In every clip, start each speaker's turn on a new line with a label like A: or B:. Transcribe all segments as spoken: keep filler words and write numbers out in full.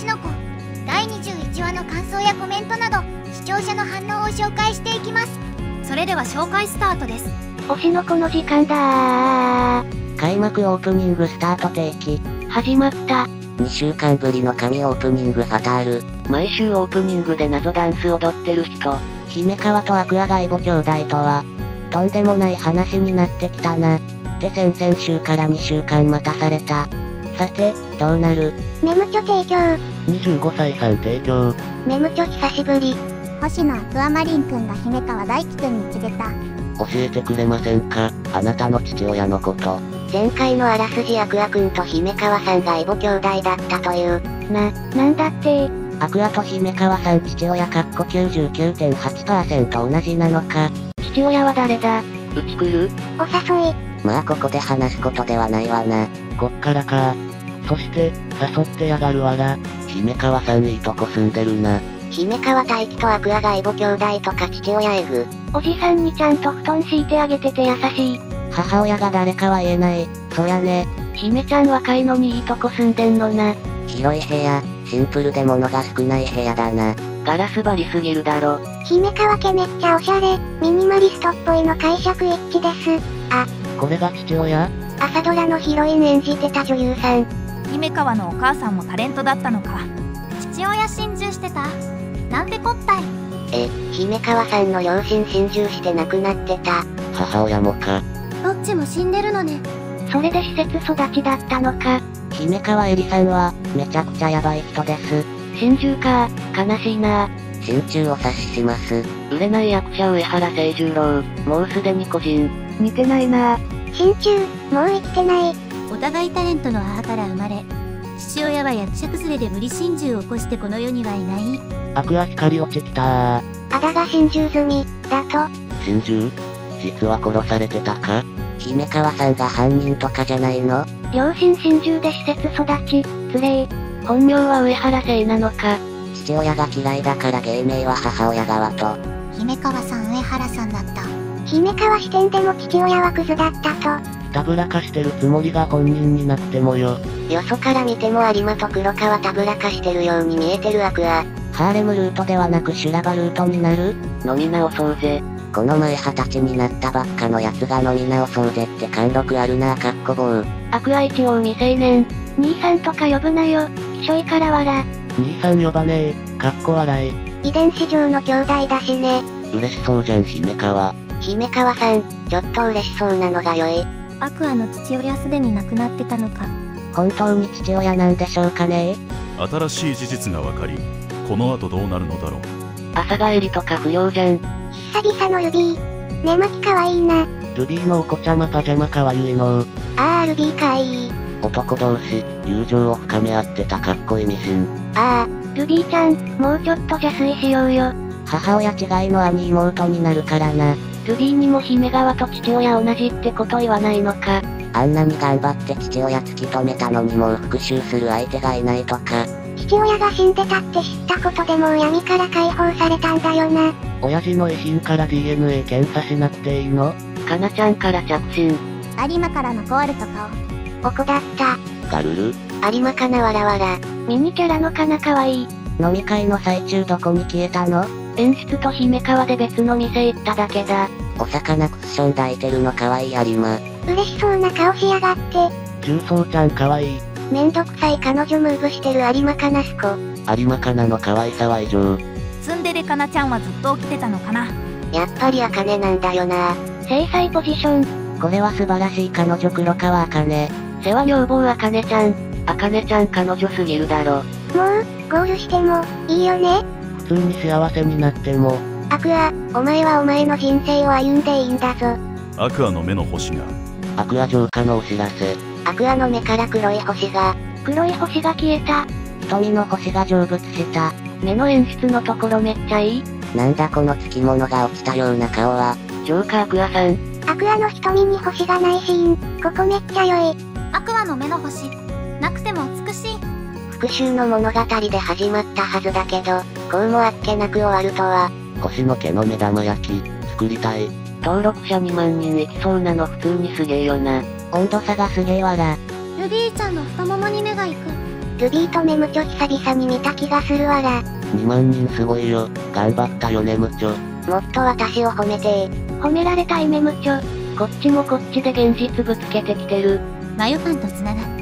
A: 星の子だいにじゅういちわの感想やコメントなど視聴者の反応を紹介していきます。それでは紹介スタートです。
B: 星の子の時間だー。
C: 開幕オープニングスタート定期。
B: 始まった。
C: にしゅうかんぶりの神オープニングファタール。
B: 毎週オープニングで謎ダンス踊ってる人。
C: 姫川とアクアガイボ兄弟とは、とんでもない話になってきたな。って先々週からにしゅうかん待たされた。さて、どうなる？
A: メムチョ提供。
D: にじゅうごさいさん提供。
A: メムチョ久しぶり。星野アクアマリンくんが姫川大輝くんに告げた。
D: 教えてくれませんか？あなたの父親のこと。
B: 前回のあらすじアクアくんと姫川さんが異母兄弟だったという。な、なんだって
C: アクアと姫川さん父親かっこ きゅうじゅうきゅうてんはちパーセント 同じなのか。
B: 父親は誰だ？
D: うち来る？
A: お誘い。
C: まあここで話すことではないわな。
D: こっからか。そして、誘ってやがるわら。姫川さんいいとこ住んでるな。
B: 姫川大輝とアクアが異母兄弟とか父親エグ。おじさんにちゃんと布団敷いてあげてて優しい。
C: 母親が誰かは言えない。そやね。
B: 姫ちゃん若いのにいいとこ住んでんのな。
C: 広い部屋、シンプルで物が少ない部屋だな。
B: ガラス張りすぎるだろ。
A: 姫川家めっちゃおしゃれ、ミニマリストっぽいの解釈一致です。あ、
D: これが父親？
A: 朝ドラのヒロイン演じてた女優さん。
E: 姫川のお母さんもタレントだったのか。
A: 父親心中してた？なんてこったい。
B: え、姫川さんの両親心中して亡くなってた。
D: 母親もか。
A: どっちも死んでるのね。
B: それで施設育ちだったのか。
C: 姫川えりさんは、めちゃくちゃヤバい人です。
B: 心中かー、悲しいなー。
C: 心中を察します。
D: 売れない役者上原清十郎、もうすでに個人。
B: 似てないなー。
A: 心中、もう生きてない。
F: お互いタレントの母から生まれ、父親は役者崩れで無理心中を起こしてこの世にはいない。
D: アクア光落ちきたー。
A: あだが心中済み、だと。
D: 心中？実は殺されてたか？
C: 姫川さんが犯人とかじゃないの？
B: 両親心中で施設育ち、つれー。本名は上原聖なのか。
C: 父親が嫌いだから芸名は母親側と。
A: 姫川さん上原さんだった。姫川視点でも父親はクズだったと。
D: たぶらかしてるつもりが本人になってもよ。
B: よそから見ても有馬と黒川たぶらかしてるように見えてるアクア。
C: ハーレムルートではなく修羅場ルートになる？
D: 飲み直そうぜ。
C: この前二十歳になったばっかのやつが飲み直そうぜって貫禄あるなぁかっこ棒。
B: アクア一応未成年。兄さんとか呼ぶなよ。きしょいからわら。
D: 兄さん呼ばねえ。かっこ笑い。
A: 遺伝子上の兄弟だしね。
D: 嬉しそうじゃん姫川。
B: 姫川さん、ちょっと嬉しそうなのが良い。
F: アクアの父親すでに亡くなってたのか。
C: 本当に父親なんでしょうかね。
G: 新しい事実が分かり、この後どうなるのだろう。
B: 朝帰りとか不要じゃん。
A: 久々のルビー。寝巻きかわいいな。
D: ルビーのお子ちゃまパジャマかわゆいの。
A: あールビーかわいい。
D: 男同士、友情を深め合ってたかっこいいミシン。
B: あー、ルビーちゃん、もうちょっと邪推しようよ。
C: 母親違いの兄妹になるからな。
B: ルビーにも姫川と父親同じってこと言わないのか。
C: あんなに頑張って父親突き止めたのにもう復讐する相手がいないとか。
A: 父親が死んでたって知ったことでもう闇から解放されたんだよな。
D: 親父の遺品から ディーエヌエー 検査しなくていいの？
B: かなちゃんから着信。
A: 有馬からのコールとかを。おこだった。
D: ガルル？
B: 有馬かなわらわら。ミニキャラのかなかわいい。
C: 飲み会の最中どこに消えたの？
B: 演出と姫川で別の店行っただけだ。
C: お魚クッション抱いてるのかわいい有馬。
A: 嬉しそうな顔しやがって。
D: 重曹ちゃんかわいい。
A: めんどくさい彼女ムーブしてる有馬かなすこ。
D: 有馬かなの可愛さは異常。
E: ツンデレかなちゃんはずっと起きてたのかな。
B: やっぱり茜なんだよな。
A: 制裁ポジション。
C: これは素晴らしい彼女黒川茜。
B: 世話女房茜ちゃん。茜ちゃん彼女すぎるだろ。
A: もう、ゴールしても、いいよね。
D: 普通に幸せになっても。
A: アクア、お前はお前の人生を歩んでいいんだぞ。
G: アクアの目の星が。
D: アクア浄化のお知らせ。
B: アクアの目から黒い星が。
A: 黒い星が消えた。
C: 瞳の星が成仏した。
B: 目の演出のところめっちゃいい。
C: なんだこのつきものが落ちたような顔は。
B: ジョーカーアクアさん。
A: アクアの瞳に星がないシーン、ここめっちゃ良い。
E: アクアの目の星、なくても美しい。
B: 復讐の物語で始まったはずだけど、こうもあっけなく終わるとは。
D: 星の毛の目玉焼き、作りたい。
B: 登録者にまんにんいきそうなの普通にすげえよな。
C: 温度差がすげえわら。
A: ルビーちゃんの太ももに目が行く。
B: ルビーとメムチョ久々に見た気がするわら。
D: にまんにんすごいよ。頑張ったよねムチョ。
B: もっと私を褒めてー。褒められたいメムチョ。こっちもこっちで現実ぶつけてきてる。
F: マヨパンと繋がった。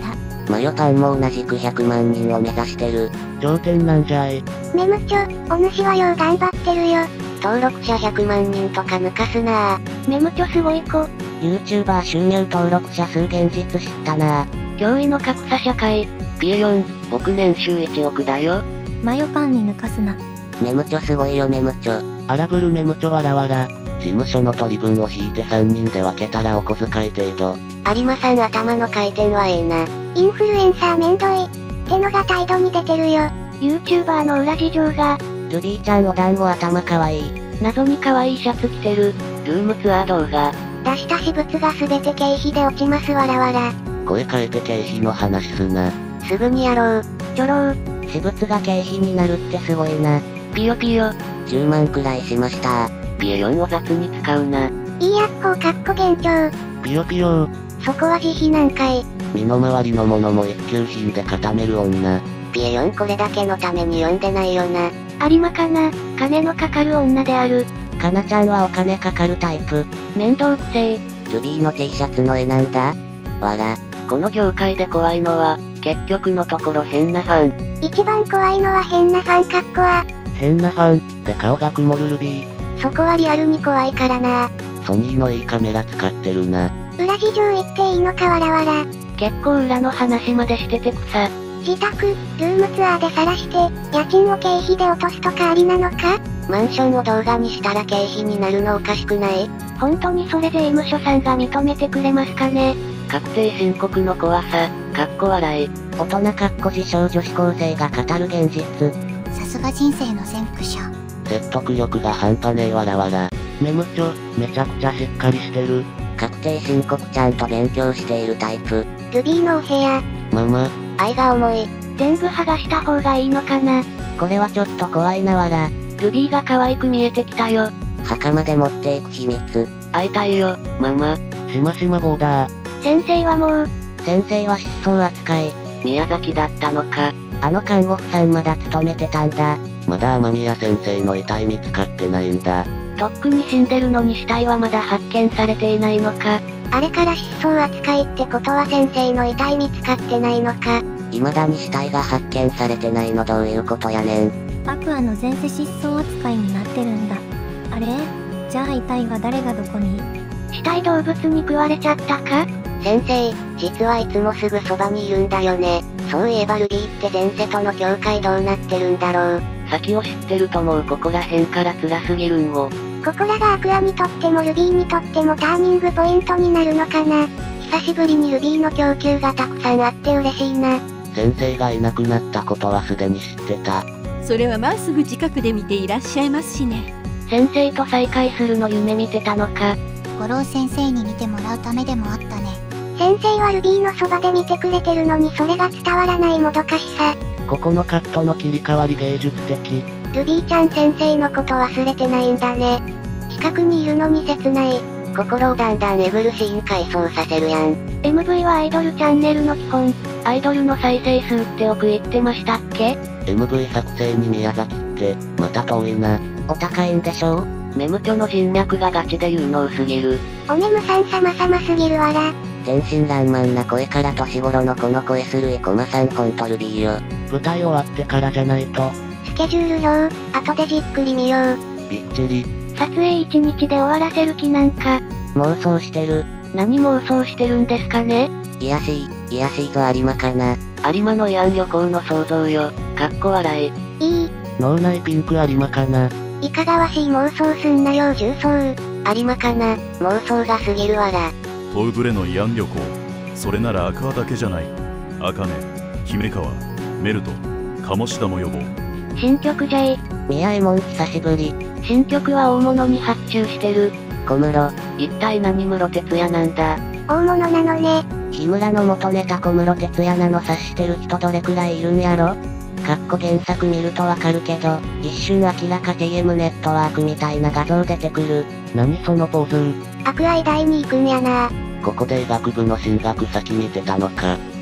C: マヨパンも同じくひゃくまんにんを目指してる。
D: 頂点なんじゃい。
B: メムチョ、お主はよう頑張ってるよ。登録者ひゃくまんにんとか抜かすなー。メムチョすごい子。
C: YouTuber 収入登録者数現実知ったなー。
B: 驚異の格差社会。
D: ピエよん、僕年収いちおくだよ。
F: マヨパンに抜かすな。
C: メムチョすごいよメムチョ。
D: 荒ぶるメムチョわらわら。事務所の取り分を引いてさんにんで分けたらお小遣い程度。
B: 有馬さん頭の回転はええな。インフルエンサーめんどい。ってのが態度に出てるよ。YouTuber の裏事情が。
C: ルビーちゃんお団子頭かわいい。
B: 謎に可愛いシャツ着てる。
D: ルームツアー動画。
B: 出した私物が全て経費で落ちますわらわら。
D: 声変えて経費の話すな。
B: すぐにやろう。ちょろー。
C: 私物が経費になるってすごいな。
B: ピヨピヨ。
C: じゅうまんくらいしました。
D: ピエよんを雑に使うな。
B: いいやっほーかっこ幻聴。
D: ピヨピヨー。
B: そこは自費なんかい。
D: 身の回りのものも一級品で固める女。
B: ピエよんこれだけのために読んでないよな。有馬かな、金のかかる女である。
C: かなちゃんはお金かかるタイプ。
B: 面倒くせえ。
C: ルビーの T シャツの絵なんだ。わら。
D: この業界で怖いのは、結局のところ変なファン。
B: 一番怖いのは変なファンかっこは。
D: 変なファン、で顔が曇るルビー。
B: そこはリアルに怖いからな。
D: ソニーのいいカメラ使ってるな。
B: 裏事情言っていいのかわらわら。結構裏の話までしてて草。自宅、ルームツアーで晒して、家賃を経費で落とすとかありなのか？マンションを動画にしたら経費になるのおかしくない？本当にそれ税務署さんが認めてくれますかね？
D: 確定申告の怖さ、かっこ笑い。
C: 大人かっこ自称女子高生が語る現実。
A: さすが人生の先駆者。
D: 説得力が半端ねえわらわら。メムチョ、めちゃくちゃしっかりしてる。
C: 確定申告ちゃんと勉強しているタイプ。
B: ルビーのお部屋。
D: ママ。
B: 愛が重い。全部剥がした方がいいのかな。
C: これはちょっと怖いなわら。
B: ルビーが可愛く見えてきたよ。
C: 墓まで持っていく秘密。
D: 会いたいよ、ママ。しましまボーダー。
B: 先生はもう。
C: 先生は失踪扱い。
D: 宮崎だったのか。
C: あの看護婦さんまだ勤めてたんだ。
D: まだ雨宮先生の遺体見つかってないんだ。
B: とっくに死んでるのに死体はまだ発見されていないのか。あれから失踪扱いってことは先生の遺体見つかってないのか。
C: 未だに死体が発見されてないのどういうことやねん。
F: アクアの前世失踪扱いになってるんだ。あれ？じゃあ遺体は誰がどこに？
B: 死体動物に食われちゃったか？先生、実はいつもすぐそばにいるんだよね。そういえばルビーって前世との境界どうなってるんだろう。
D: 先を知ってるともうここら辺から辛すぎるんを。
B: ここらがアクアにとってもルビーにとってもターニングポイントになるのかな。久しぶりにルビーの供給がたくさんあって嬉しいな。
D: 先生がいなくなったことはすでに知ってた。
H: それはまっすぐ近くで見ていらっしゃいますしね。
B: 先生と再会するの夢見てたのか。
A: 五郎先生に見てもらうためでもあったね。
B: 先生はルビーのそばで見てくれてるのにそれが伝わらないもどかしさ。
D: ここのカットの切り替わり芸術的。
B: ルビーちゃん先生のこと忘れてないんだね。近くにいるのに切ない。
D: 心をだんだんえぐるシーン回想させるやん。
B: エムブイ はアイドルチャンネルの基本。アイドルの再生数って億言ってましたっけ？
D: エムブイ 作成に宮崎って、また遠いな。
C: お高いんでしょう？
D: メムチョの人脈がガチで有能すぎる。
B: おねむさん様々すぎるわら。
C: 天真爛漫な声から年頃のこの声するいこまさんほんとルビーよ。
D: 舞台終わってからじゃないと。
B: スケジュール表、後でじっくり見よう。
D: びっちり。
B: 撮影一日で終わらせる気なんか。
C: 妄想してる。
B: 何妄想してるんですかね？
C: いやしい、いやしいぞ有馬かな。
D: 有馬の慰安旅行の想像よ。かっこ笑い。
B: いい。
D: 脳内ピンク有馬かな。
B: いかがわしい妄想すんなよ重曹。有馬かな。妄想が過ぎるわら。
G: トウブレの慰安旅行。それならアクアだけじゃない。アカネ、姫川、メルト、鴨志田も呼ぼう。
B: 新曲じゃい。
C: 宮右衛門久しぶり。
B: 新曲は大物に発注してる。
C: 小室。
D: 一体何室哲也なんだ。
B: 大物なのね。
C: 日村の元ネタ小室哲也なの察してる人どれくらいいるんやろ？かっこ原作見るとわかるけど、一瞬明らか ティーエム ネットワークみたいな画像出てくる。
D: 何そのポーズ。
B: 悪愛大に行くんやな。
D: ここで医学部の進学先見てたのか。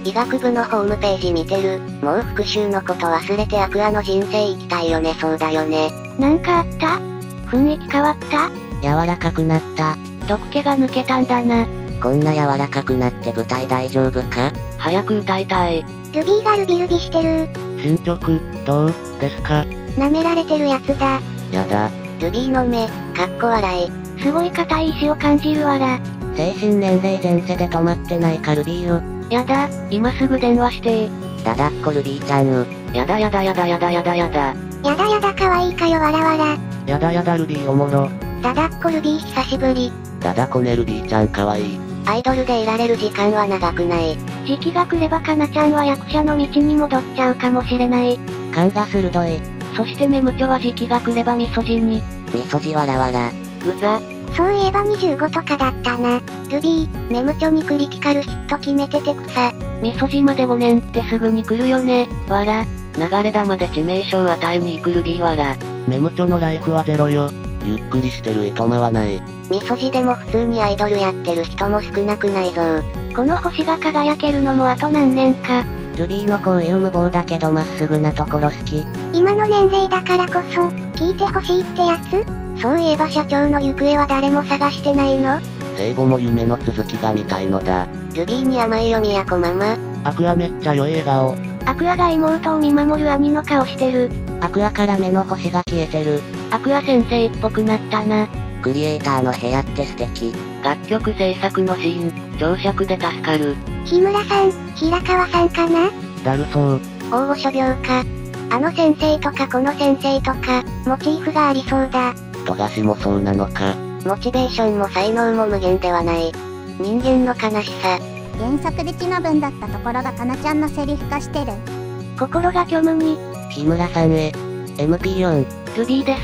B: 医学部のホームページ見てる。もう復讐のこと忘れてアクアの人生生きたいよね。そうだよね。
F: なんかあった？雰囲気変わった？
C: 柔らかくなった。
F: 毒気が抜けたんだな。
C: こんな柔らかくなって舞台大丈夫か？
D: 早く歌いたい。
F: ルビーがルビルビしてる。
D: 新曲、どうですか？
F: 舐められてるやつだ。
D: やだ。
B: ルビーの目、かっこ笑い。
F: すごい硬い意志を感じるわら。
C: 精神年齢前世で止まってないかルビーよ。
F: やだ、今すぐ電話して
C: ー。だだっこルビーちゃんよ。
D: やだやだやだやだやだやだ。
F: やだやだ可愛いかよわらわら。
D: やだやだルビーおもろ。
F: だだっこルビー久しぶり。
D: だだこねルビーちゃんかわいい。
B: アイドルでいられる時間は長くない。
F: 時期が来ればかなちゃんは役者の道に戻っちゃうかもしれない。
C: 勘が鋭い。
F: そしてメムチョは時期が来ればみそじに。
C: みそじわらわら。
B: うざ。
F: そういえばにじゅうごとかだったな。ルビー、メムチョにクリティカルヒット決めてて草。
B: みそじまでごねんってすぐに来るよね。わら。流れ弾で致命傷与えに行くルビーわら。
D: メムチョのライフはゼロよ。ゆっくりしてるいとまはない。
B: みそじでも普通にアイドルやってる人も少なくないぞ。
F: この星が輝けるのもあと何年か。
C: ルビーのこういう無謀だけどまっすぐなところ好き。
F: 今の年齢だからこそ、聞いてほしいってやつ？そういえば社長の行方は誰も探してないの？
D: 生後も夢の続きが見たいのだ。
B: ルビーに甘いよ宮子ママ。
D: アクアめっちゃ良い笑顔。
F: アクアが妹を見守る兄の顔してる。
C: アクアから目の星が消えてる。
B: アクア先生っぽくなったな。
C: クリエイターの部屋って素敵。
B: 楽曲制作のシーン、長尺で助かる。
F: 日村さん、平川さんかな？
D: だるそう。
B: 大御所病か。
F: あの先生とかこの先生とか、モチーフがありそうだ。
D: 富樫もそうなのか。
B: モチベーションも才能も無限ではない。人間の悲しさ。
A: 原作でちの文だったところがかなちゃんのセリフ化してる。
F: 心が虚無に。
C: 日村さんへ。エムピーよん。
F: ルビーです。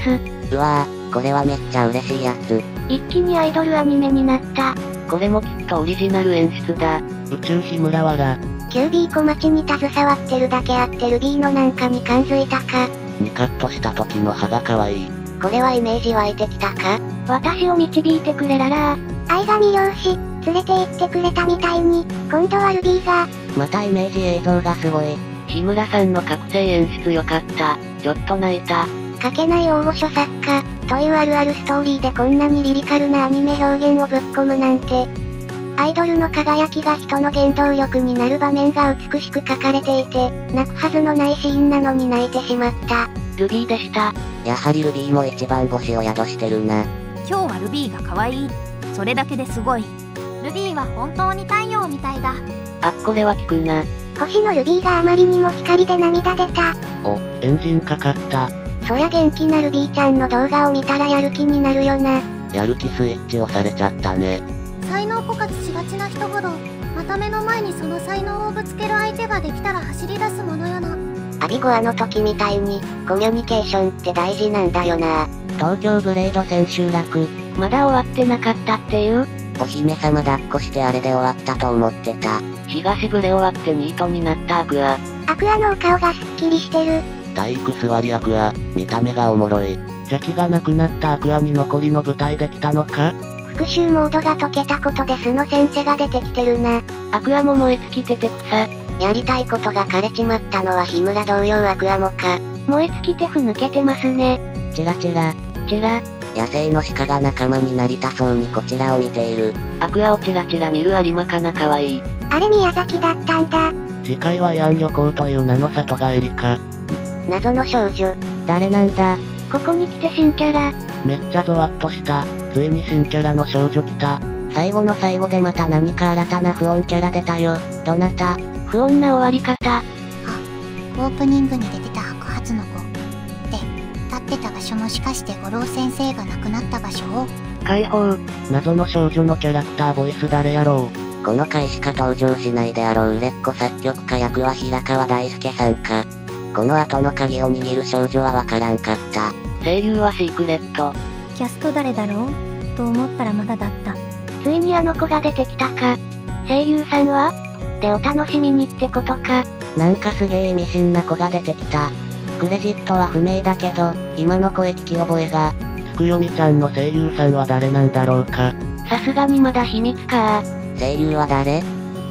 C: うわぁ、これはめっちゃ嬉しいやつ。
F: 一気にアイドルアニメになった。
B: これもきっとオリジナル演出だ。
D: 宇宙日村わら。
F: キュービー小町に携わってるだけあってルビーのなんかに感づいたか。
D: にカットした時の歯が可愛い。
B: これはイメージ湧いてきたか？
F: 私を導いてくれららー。愛が魅了し、連れて行ってくれたみたいに、今度はルビーが。
C: またイメージ映像がすごい。
B: 日村さんの覚醒演出良かった。ちょっと泣いた。
F: 書けない大御所作家、というあるあるストーリーでこんなにリリカルなアニメ表現をぶっ込むなんて。アイドルの輝きが人の原動力になる場面が美しく描かれていて、泣くはずのないシーンなのに泣いてしまった。
B: ルビーでした。
C: やはりルビーも一番星を宿してるな。
E: 今日はルビーが可愛い。それだけですごい。
A: ルビーは本当に太陽みたいだ。
B: あっこれは効くな。
F: 星のルビーがあまりにも光で涙出た。
D: お、エンジンかかった。
F: そりゃ元気なルビーちゃんの動画を見たらやる気になるよな。
D: やる気スイッチ押されちゃったね。
A: 才能枯渇しがちな人ほど、また目の前にその才能をぶつける相手ができたら走り出すものよな。
B: アビゴアの時みたいに、コミュニケーションって大事なんだよな。
C: 東京ブレイド千秋楽。
B: まだ終わってなかったっていう？
C: お姫様抱っこしてあれで終わったと思ってた。
B: 東ブレ終わってニートになったアクア。
F: アクアのお顔がすっきりしてる。
D: 体育座りアクア、見た目がおもろい。邪気がなくなったアクアに残りの舞台できたのか？
F: 復讐モードが解けたことで素の先生が出てきてるな。
B: アクアも燃え尽きてて草。やりたいことが枯れちまったのは日村同様アクアもか。
F: 燃え尽きてふ抜けてますね。
C: チラチラ。
B: チラ。
C: 野生の鹿が仲間になりたそうにこちらを見ている。
B: アクアをチラチラ見る有馬かな可愛い。
F: あれ宮崎だったんだ。
D: 次回はヤン旅行という名の里帰りか。
B: 謎の少女。
C: 誰なんだ？
F: ここに来て新キャラ。
D: めっちゃゾワッとした。ついに新キャラの少女来た。
C: 最後の最後でまた何か新たな不穏キャラ出たよ。どなた？
B: 不穏な終わり方。
A: あ、オープニングに出てた白髪の子。で、立ってた場所もしかして五郎先生が亡くなった場所を
B: 解放。
D: 謎の少女のキャラクターボイス誰やろう。
C: この回しか登場しないであろう売れっ子作曲家役は平川大輔さんか。この後の鍵を握る少女はわからんかった。
B: 声優はシークレット。
F: キャスト誰だろうと思ったらまだだった。ついにあの子が出てきたか。声優さんはでお楽しみにってことか。
C: なんかすげえ意味深な子が出てきた。クレジットは不明だけど、今の声聞き覚えが。
D: つくよみちゃんの声優さんは誰なんだろうか。
B: さすがにまだ秘密か。
C: 声優は誰？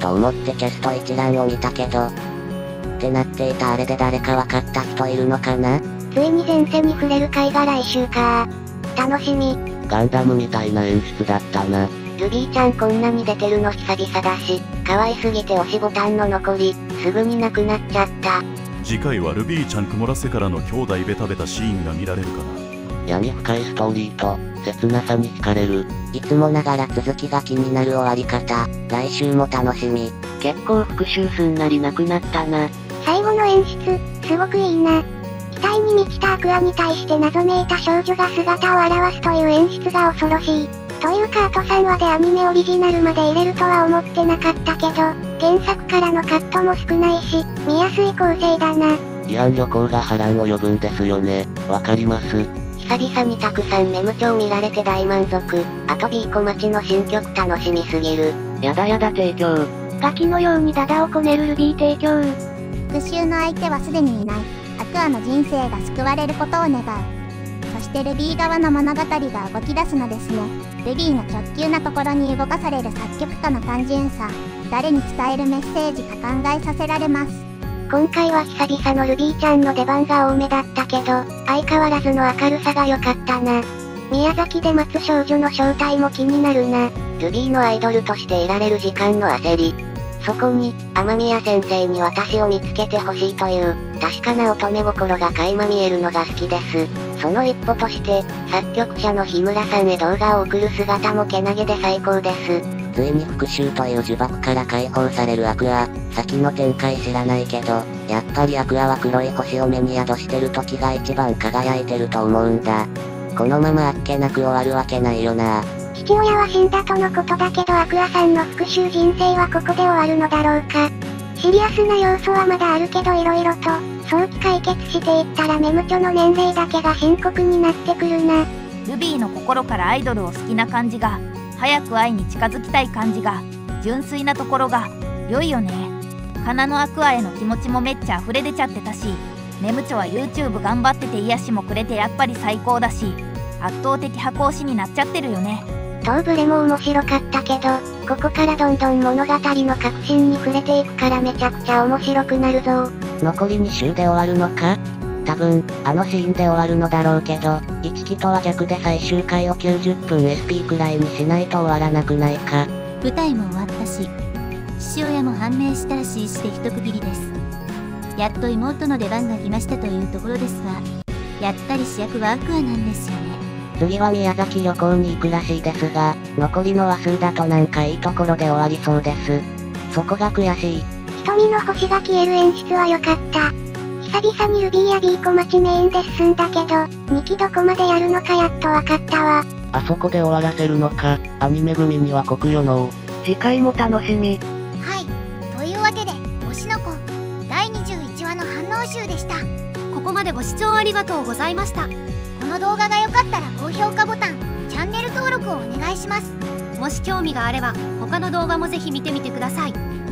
C: と思ってキャスト一覧を見たけど。ってなっていたあれで誰か分かった人いるのかな？
F: ついに前世に触れる回が来週か。楽しみ。
D: ガンダムみたいな演出だったな。
B: ルビーちゃんこんなに出てるの久々だし、可愛すぎて押しボタンの残り、すぐになくなっちゃった。
G: 次回はルビーちゃん曇らせからの兄弟ベタベタシーンが見られるかな。
D: 闇深いストーリーと、切なさに惹かれる。
C: いつもながら続きが気になる終わり方、来週も楽しみ。
B: 結構復讐すんなりなくなったな。
F: 最後の演出、すごくいいな。期待に満ちたアクアに対して謎めいた少女が姿を現すという演出が恐ろしい。というかあとさんわでアニメオリジナルまで入れるとは思ってなかったけど、原作からのカットも少ないし、見やすい構成だな。
D: 慰安旅行が波乱を呼ぶんですよね。わかります。
B: 久々にたくさんメム帳見られて大満足。あとビーコ町の新曲楽しみすぎる。やだやだ提供。
F: ガキのようにダダをこねるルビー提供。
A: 復讐の相手はすでにいない。アクアの人生が救われることを願う。そしてルビー側の物語が動き出すのですね。ルビーの直球なところに動かされる作曲家の単純さ、誰に伝えるメッセージか考えさせられます。
F: 今回は久々のルビーちゃんの出番が多めだったけど、相変わらずの明るさが良かったな。宮崎で待つ少女の正体も気になるな。
B: ルビーのアイドルとしていられる時間の焦り。そこに、雨宮先生に私を見つけてほしいという、確かな乙女心が垣間見えるのが好きです。その一歩として、作曲者の日村さんへ動画を送る姿もけなげで最高です。
C: ついに復讐という呪縛から解放されるアクア。先の展開知らないけど、やっぱりアクアは黒い星を目に宿してる時が一番輝いてると思うんだ。このままあっけなく終わるわけないよな。
F: 父親は死んだとのことだけどアクアさんの復讐人生はここで終わるのだろうか。シリアスな要素はまだあるけど色々と、早期解決していったらメムチョの年齢だけが深刻になってくるな。
E: ルビーの心からアイドルを好きな感じが、早く愛に近づきたい感じが、純粋なところが、良いよね。カナのアクアへの気持ちもめっちゃ溢れ出ちゃってたし、メムチョは YouTube 頑張ってて癒しもくれてやっぱり最高だし、圧倒的箱推しになっちゃってるよね。
F: トーブレも面白かったけど、ここからどんどん物語の核心に触れていくからめちゃくちゃ面白くなるぞ。
C: 残りに週で終わるのか？多分、あのシーンで終わるのだろうけど、いちきとは逆で最終回をきゅうじゅっぷん エスピー くらいにしないと終わらなくないか。
H: 舞台も終わったし、父親も判明したらしいして一区切りです。やっと妹の出番が来ましたというところですが、やっぱり主役はアクアなんですよね。
C: 次は宮崎旅行に行くらしいですが、残りの話数だとなんかいいところで終わりそうです。そこが悔しい。
F: 瞳の星が消える演出は良かった。久々にルビーやビーコ町メインで進んだけど、にきどこまでやるのかやっとわかったわ。
D: あそこで終わらせるのか、アニメ組には酷よのう。
B: 次回も楽しみ。
A: はい。というわけで、推しの子、だいにじゅういちわの反応集でした。ここまでご視聴ありがとうございました。この動画が良かったら高評価ボタン、チャンネル登録をお願いします。もし興味があれば、他の動画もぜひ見てみてください。